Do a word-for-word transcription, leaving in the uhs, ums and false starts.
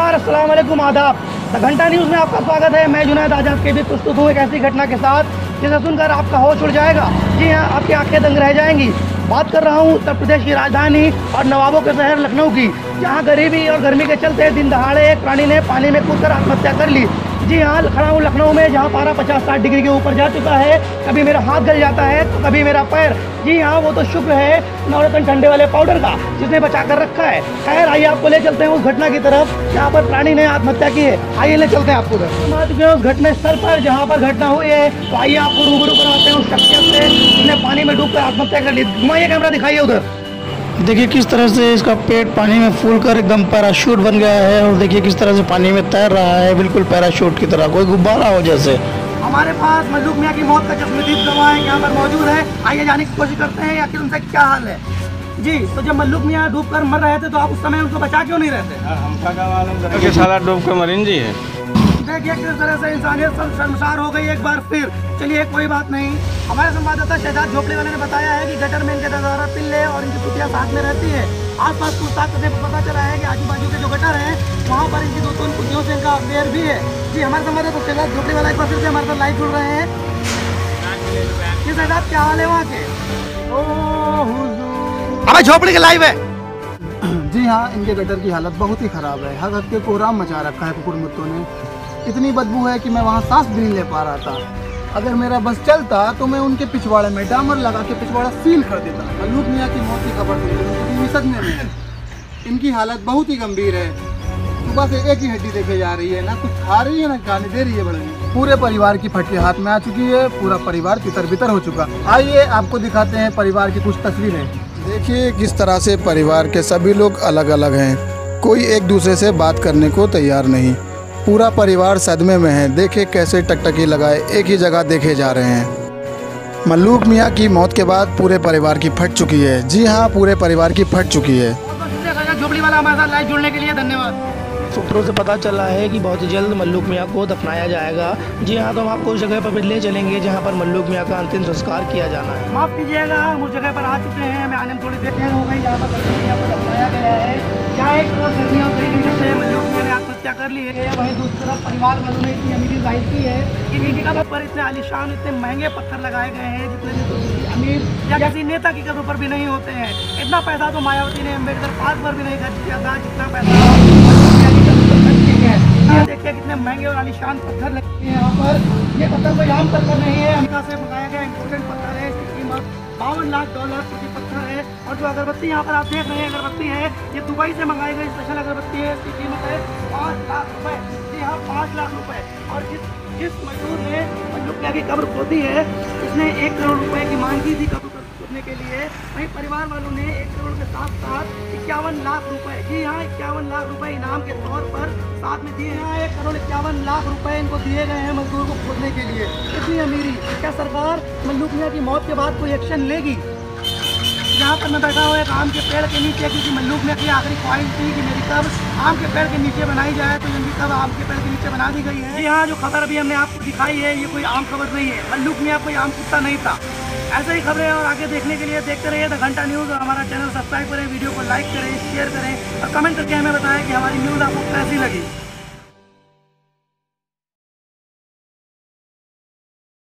नमस्कार, अस्सलाम वालेकुम, आदाब। द घंटा न्यूज़ में आपका स्वागत है। मैं जुनैद आजाद के भी प्रस्तुत हूँ एक ऐसी घटना के साथ जिसे सुनकर आपका होश उड़ जाएगा। जी हाँ, आपकी आंखें दंग रह जाएंगी। बात कर रहा हूँ उत्तर प्रदेश की राजधानी और नवाबों के शहर लखनऊ की, जहाँ गरीबी और गर्मी के चलते दिन दहाड़े एक प्राणी ने पानी में कूदकर आत्महत्या कर ली। जी हाँ, खड़ा हूँ लखनऊ में, जहाँ पारा पचास साठ डिग्री के ऊपर जा चुका है। कभी मेरा हाथ गल जाता है तो कभी मेरा पैर। जी हाँ, वो तो शुक्र है नवरत्न ठंडे वाले पाउडर का, जिसने बचा कर रखा है। खैर, आइए आपको ले चलते हैं उस घटना की तरफ जहाँ पर प्राणी ने आत्महत्या की है। आइए ले चलते हैं आपको उधर। हम आ चुके हैं उस घटना स्थल पर जहाँ पर घटना हुई है। तो आइए आपको रूबरू कराते हैं उस शख्सियत से जिसने पानी में डूबकर आत्महत्या कर ली। घुमाइए कैमरा, दिखाइए उधर। देखिए किस तरह से इसका पेट पानी में फूलकर एकदम पैराशूट बन गया है, और देखिए किस तरह से पानी में तैर रहा है, बिल्कुल पैराशूट की तरह, कोई गुब्बारा हो जैसे। हमारे पास मल्लूक मियाँ की मौत का चश्मदीद गवाह यहाँ पर मौजूद है। आइए जाने की कोशिश करते हैं आखिर उनसे क्या हाल है। जी, तो जब मल्लूक मियाँ डूब कर मर रहे थे तो आप उस समय उनको बचा क्यों नहीं रहते? हम साला डूब कर मरीन जी है। देखिए किस तरह से इंसानियत सब शर्मसार हो गई एक बार फिर। चलिए कोई बात नहीं। हमारे संवाददाता शहजाद झोपड़ी वाले ने बताया है कि गटर में इनके दादा पिल्ले और इनकी कुटिया साथ में रहती है। आसपास पूछताछ करने पर पता चला है कि आजू बाजू के जो गटर हैं वहाँ पर इनकी दो तीन कुटियों से इनका अफेयर भी है। जी, हमारे संवाददाता शहजाद झोपड़ी वाला एक बार फिर से हमारे साथ लाइव जुड़ रहे हैं। जी शहजाद, क्या हाल है वहाँ के? हमारे झोपड़ी के लाइव है। जी हाँ, इनके गटर की हालत बहुत ही ख़राब है। हर हद के कोहराम मचा रखा है कुकुर मुत्तों ने। इतनी बदबू है कि मैं वहाँ सांस भी नहीं ले पा रहा था। अगर मेरा बस चलता तो मैं उनके पिछवाड़े में डामर लगा के पिछवाड़ा सील कर देता। मल्लूक मियाँ की मौत की खबर सुनकर सदमे में है। इनकी हालत बहुत ही गंभीर है। सुबह से एक ही हड्डी देखे जा रही है, ना कुछ खा रही है ना खाने दे रही है। बड़े पूरे परिवार की फटके हाथ में आ चुकी है। पूरा परिवार तितर बितर हो चुका। आइए आपको दिखाते हैं परिवार की कुछ तस्वीरें। देखिए किस तरह से परिवार के सभी लोग अलग अलग हैं। कोई एक दूसरे से बात करने को तैयार नहीं। पूरा परिवार सदमे में है। देखिए कैसे टकटकी लगाए एक ही जगह देखे जा रहे हैं। मल्लूक मियाँ की मौत के बाद पूरे परिवार की फट चुकी है। जी हाँ, पूरे परिवार की फट चुकी है। झोपड़ी वाला हमारे साथ लाइव जुड़ने के लिए धन्यवाद। सूत्रों से पता चला है कि बहुत ही जल्द मल्लूक मियाँ को दफनाया जाएगा। जी हाँ, तो हम आपको उस जगह पर ले चलेंगे जहाँ पर मल्लूक मियाँ का अंतिम संस्कार किया जाना है। माफ़ कीजिएगा, हम उस जगह पर आ चुके हैं। मैं आने में थोड़ी देर हो गई। जहाँ पर मल्लूक मियाँ को दफनाया गया है, यहाँ एक तरफ गर्मियों से मल्लूक मियाँ ने आत्महत्या कर ली है, वहीं दूसरी तरफ परिवार वालों ने इतनी अमीरी जाहिर की है कि इनकी कब्र पर इतने आलिशान इतने महंगे पत्थर लगाए गए हैं जितने अमीर या किसी नेता की कब्र पर भी नहीं होते हैं। इतना पैसा तो मायावती ने अम्बेडकर पार्क पर भी नहीं खर्च किया था जितना पैसा देखिए। कितने महंगे और आलिशान पत्थर लगे हैं यहाँ पर। ये पत्थर कोई आम पत्थर नहीं है, अमेरिका से मंगाया गया इम्पोर्टेंट पत्थर है। इसकी कीमत बावन लाख डॉलर प्रति पत्थर है। और जो अगरबत्ती यहाँ पर आप देख रहे हैं अगरबत्ती है, ये दुबई से मंगाई गई स्पेशल अगरबत्ती है। इसकी कीमत है पाँच लाख रुपए। जी हाँ, पाँच लाख रुपए। और जिस जिस मजदूर ने मल्लूक मियाँ की कब्र खोदी है, उसने एक करोड़ रुपए की मांग की थी कब्र खोदने के लिए। वहीं परिवार वालों ने एक करोड़ के साथ साथ इक्यावन लाख रुपए, जी हाँ इक्यावन लाख रुपए इनाम के तौर पर साथ में दिए हैं। एक करोड़ इक्यावन लाख रुपए इनको दिए गए हैं मजदूर को खोदने के लिए। इतनी अमीरी। क्या सरकार मल्लूक मियाँ की मौत के बाद कोई एक्शन लेगी? यहाँ पर मैं बैठा हुआ एक आम के पेड़ के नीचे, क्योंकि मल्लूक मियाँ की आखिरी ख्वाहिश थी कि मेरी कब्र आम के पेड़ के नीचे बनाई जाए, तो इनकी कब्र आम के पेड़ के नीचे बना दी गई है। जी हाँ, जो खबर अभी हमने आपको दिखाई है ये कोई आम खबर नहीं है। मल्लूक मियाँ कोई आम कुत्ता नहीं था। ऐसे ही खबरें और आगे देखने के लिए देखते रहिए द घंटा न्यूज़। और हमारा चैनल सब्सक्राइब करें, वीडियो को लाइक करें, शेयर करें और कमेंट करके हमें बताएं कि हमारी न्यूज़ आपको कैसी लगी।